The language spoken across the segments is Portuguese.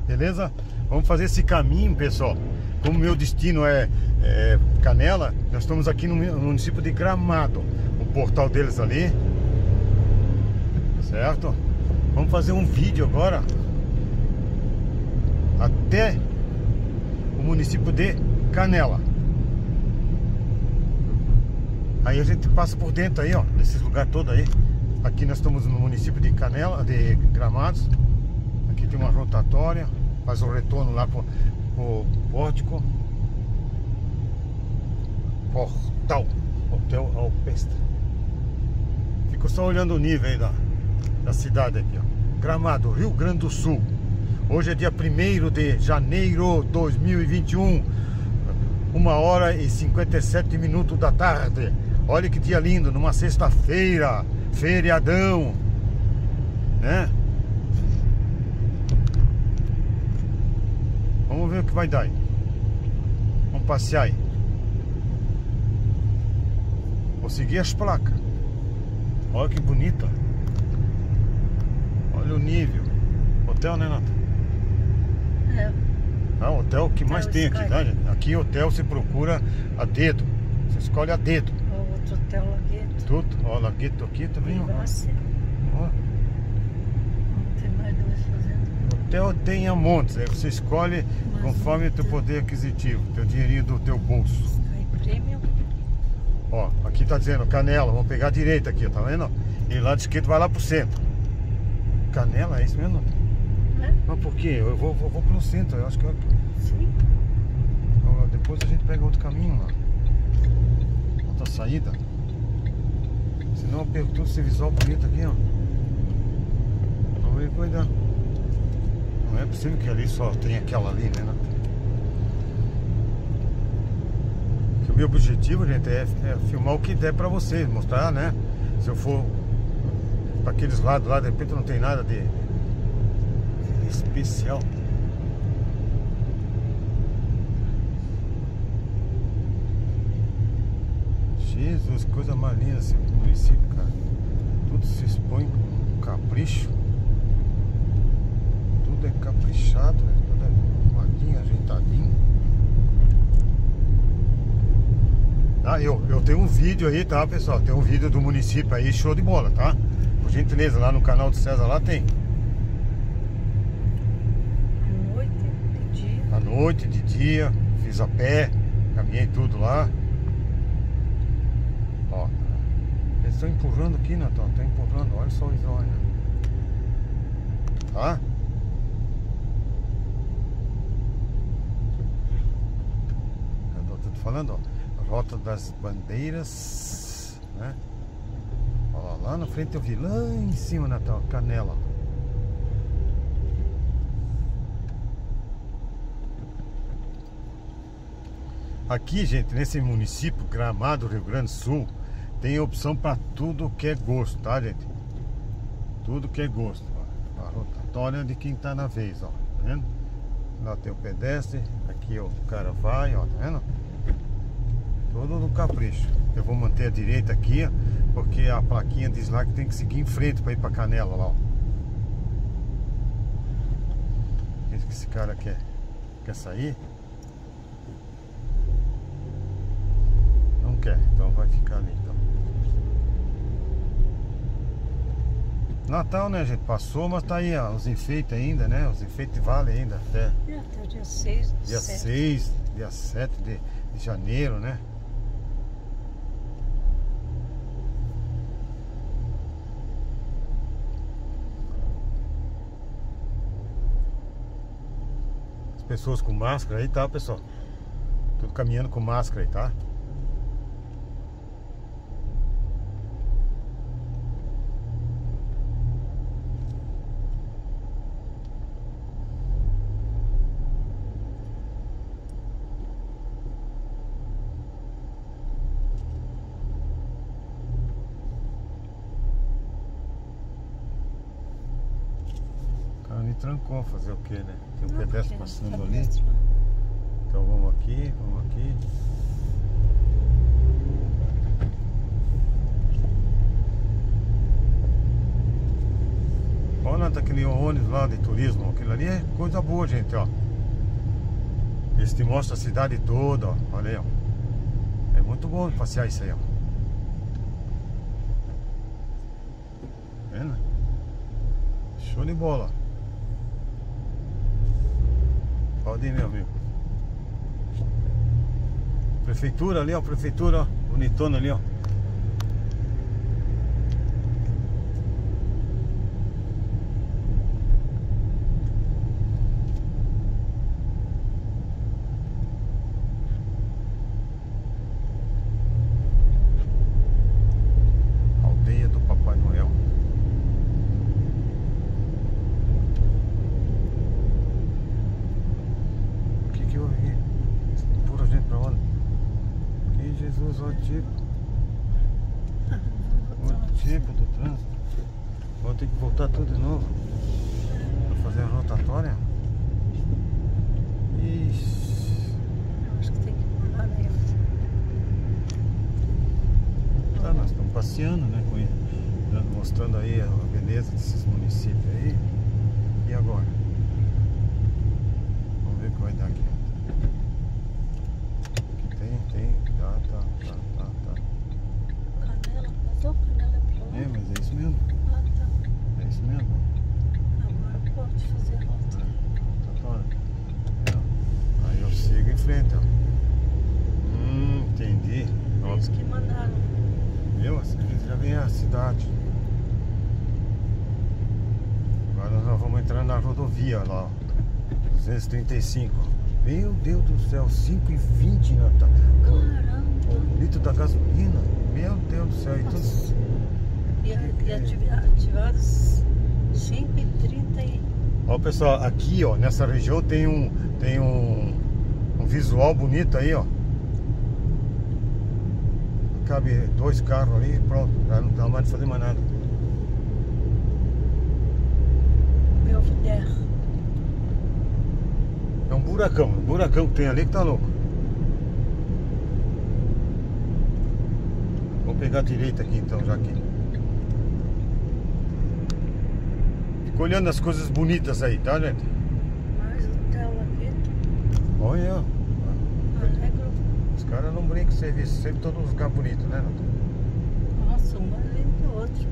beleza? Vamos fazer esse caminho, pessoal. Como meu destino é Canela, nós estamos aqui no município de Gramado. O portal deles ali, certo? Vamos fazer um vídeo agora até o município de Canela. Aí a gente passa por dentro aí, ó, nesses lugares todos aí. Aqui nós estamos no município de Canela, de Gramados. Aqui tem uma rotatória, faz o retorno lá pro pórtico. Portal Hotel Alpestre. Fico só olhando o nível aí da cidade aqui, ó. Gramado, Rio Grande do Sul. Hoje é dia 1º de janeiro de 2021, 1h57 da tarde. Olha que dia lindo, numa sexta-feira, feriadão, né? Vamos ver o que vai dar aí. Vamos passear aí. Vou seguir as placas. Olha que bonita. Olha o nível. Hotel, né, Nata? É. Ah, hotel que mais tem aqui, tá, gente? Aqui hotel você procura a dedo. Você escolhe a dedo. O outro hotel Lagueto. Tudo. Ó, Lagueto aqui também. Ó. Ó. Não tem mais duas fazendo. Hotel tem a montes. Aí você escolhe conforme o teu poder aquisitivo, teu dinheirinho do teu bolso. Sky Premium. Ó, aqui tá dizendo Canela. Vamos pegar a direita aqui, tá vendo? E lá de esquerda vai lá pro centro. Canela, é isso mesmo? É? Mas por quê? Eu vou pro centro. Eu acho que Sim. ó, depois a gente pega outro caminho lá. Outra saída. Senão eu perco todo esse visual bonito aqui, ó. Vamos ver o que vai dar. Não é possível que ali só tem aquela ali, né? Que o meu objetivo, gente, é filmar o que der pra vocês, mostrar, né? Se eu for pra aqueles lados lá, de repente não tem nada de especial. Jesus, coisa mais linda esse município, cara. Tudo se expõe com capricho. Tudo é caprichado, né? Tudo é arrumadinho, ajeitadinho. Ah, eu tenho um vídeo aí, tá, pessoal? Tem um vídeo do município aí, show de bola, tá? Por gentileza, lá no canal do César lá tem. À noite, de dia. À noite, de dia, fiz a pé, caminhei tudo lá. Ó, eles estão empurrando aqui, Natal, estão empurrando, olha só o visual, né? Tá? Eu tô te falando, ó. Rota das Bandeiras, né? Ó, lá na frente eu vi, lá em cima, Natal, Canela. Aqui, gente, nesse município, Gramado, Rio Grande do Sul, tem opção para tudo que é gosto, tá, gente? Tudo que é gosto. Ó. A rotatória de quem tá na vez, ó. Tá vendo? Lá tem o pedestre, aqui ó, o cara vai, ó, tá vendo? Tudo no capricho. Eu vou manter a direita aqui, ó, porque a plaquinha diz lá que tem que seguir em frente para ir para Canela lá, ó. O que esse cara quer sair? Não quer, então vai ficar ali, então. Natal, né, gente? Passou, mas tá aí, ó, os enfeites ainda, né? Os enfeites valem ainda até Até o dia 6. dia 6, dia 7 de janeiro, né? As pessoas com máscara aí, tá, pessoal? Tudo caminhando com máscara aí, tá? Me trancou, fazer o que, né? Tem um pedestre passando ali. Então vamos aqui, vamos aqui. Olha aquele ônibus lá de turismo. Aquilo ali é coisa boa, gente, ó. Eles te mostram a cidade toda, ó. Olha aí, ó. É muito bom passear isso aí, ó. Vendo? Show de bola. Pode ir, meu amigo. Prefeitura ali, ó. Prefeitura, ó. Bonitona ali, ó. Aldeia do Papai Noel. O que houve aqui? Pura gente pra onde? Que Jesus, olha o tipo. O tipo do trânsito. Vou ter que voltar tudo de novo pra fazer a rotatória. Ixi. Eu acho que tem que pular nele. Tá, nós estamos passeando, né? Mostrando aí a beleza desses municípios aí. E agora? Vamos ver o que vai dar aqui. Tem. Tá. Canela, passou canela pra lá? É, mas é isso mesmo. Ah, tá. É isso mesmo. Agora pode fazer a volta. Rotatória. Aí eu sigo em frente, ó. Entendi. Ó, Eles que mandaram. viu? Assim, a gente já vem à cidade. Agora nós vamos entrar na rodovia lá, ó. 235. Meu Deus do céu, 5,20, Natal. Caramba. O litro da gasolina. Meu Deus do céu. E tudo... Nossa. E ativados 5h30 Ó, pessoal, aqui, ó, nessa região tem um visual bonito aí, ó. Cabe 2 carros ali e pronto. Já não dá mais de fazer mais nada. Belvedere. É um buracão que tem ali que tá louco. Vamos pegar a direita aqui então, já aqui. Fica olhando as coisas bonitas aí, tá, gente? Mais hotel aqui. Olha, Alegro. os caras não brincam de serviço, sempre todos os lugares bonitos, né, Natal? Nossa, um mais lindo que o outro.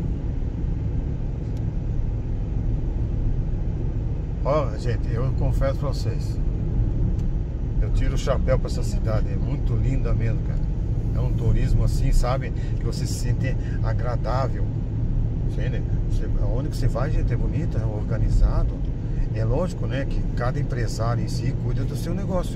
Ó, gente, eu confesso pra vocês, eu tiro o chapéu pra essa cidade, é muito linda mesmo, cara. É um turismo assim, sabe, que você se sente agradável. Entende? Onde que você vai, gente, é bonito, é organizado. É lógico, né, que cada empresário em si cuida do seu negócio.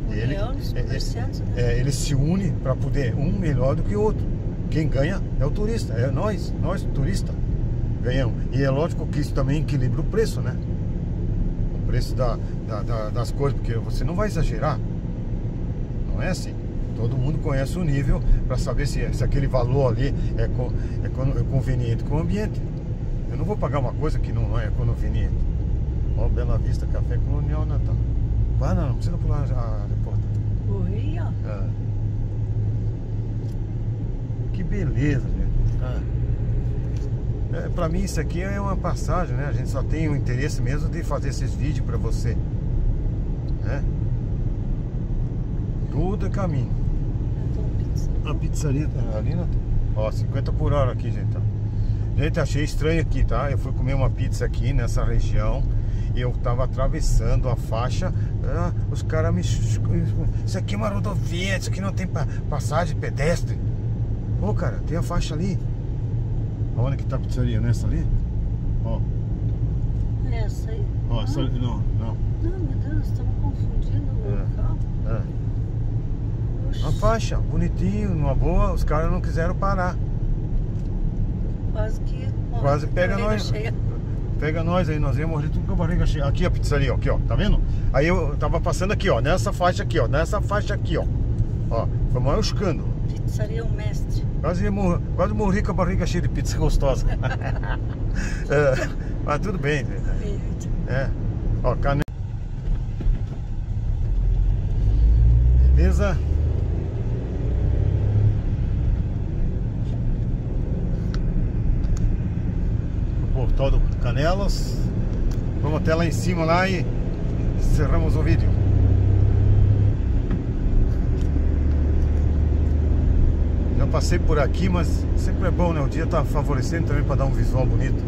Eles se unem para poder um melhor do que o outro. Quem ganha é o turista, é nós turistas ganhamos. E é lógico que isso também equilibra o preço, né? O preço das coisas, porque você não vai exagerar. Não é assim. Todo mundo conhece o nível para saber se aquele valor ali é conveniente com o ambiente. Eu não vou pagar uma coisa que não é conveniente. Ó, Bela Vista Café Colonial, Natal. Vai, não precisa pular a repórter. Oi, ó. Que beleza, gente. Pra mim isso aqui é uma passagem, né? A gente só tem o interesse mesmo de fazer esses vídeos pra você, né? Tudo é caminho. A pizzaria tá ali, Natal. Ó, 50 por hora aqui, gente. Gente, achei estranho aqui, tá? Eu fui comer uma pizza aqui nessa região e eu tava atravessando a faixa. Os caras me... Isso aqui é uma rodovia, isso aqui não tem passagem pedestre. Ô, cara, tem a faixa ali. Onde que tá a pizzaria? Nessa ali? Ó. Essa aí. Ó, essa ali. Não. Não, meu Deus, estamos confundindo o local. Uma faixa, bonitinho, numa boa, os caras não quiseram parar. Quase pega nós. Cheia. Pega nós aí, nós íamos morrer tudo com a barriga cheia. Aqui a pizzaria, ó, aqui, ó, tá vendo? Aí eu tava passando aqui, ó, nessa faixa aqui, ó, Ó, foi o maior escândalo. Pizzaria o mestre. Quase morri com a barriga cheia de pizza gostosa. Mas tudo bem, né? Ó, canela. Beleza? O portal do Canela. vamos até lá em cima lá e encerramos o vídeo. Já passei por aqui, mas sempre é bom, né? O dia tá favorecendo também para dar um visual bonito.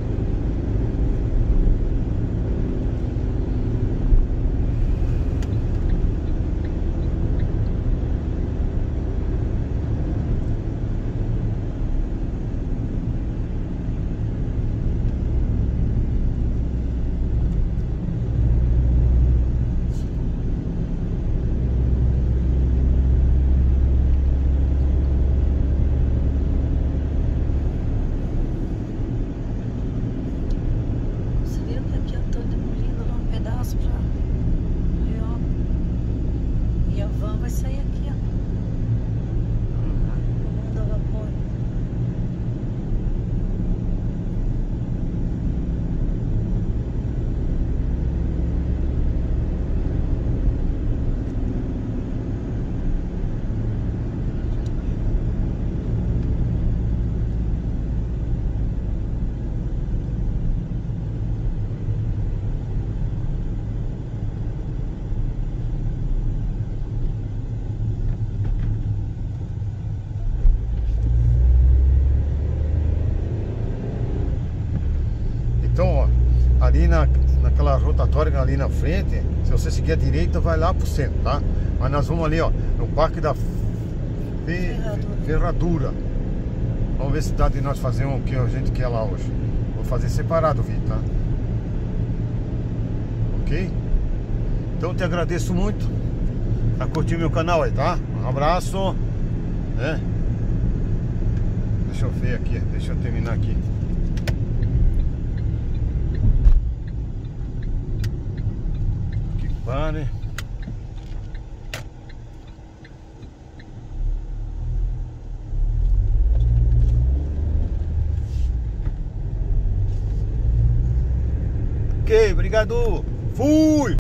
Você viu que aqui eu tô demolindo lá um pedaço pra... Aí, ó. E a van vai sair aqui, ó. Comando a vapor. Então, ó, ali naquela rotatória ali na frente, se você seguir à direita, vai lá pro centro, tá? Mas nós vamos ali, ó, no Parque da Ferradura. Vamos ver se dá de nós fazer o que a gente quer lá hoje. Vou fazer separado o vídeo, tá? Ok? Então te agradeço muito a curtir meu canal aí, tá? Um abraço, né? Deixa eu ver aqui, deixa eu terminar aqui. Pare. Ok, obrigado. Fui!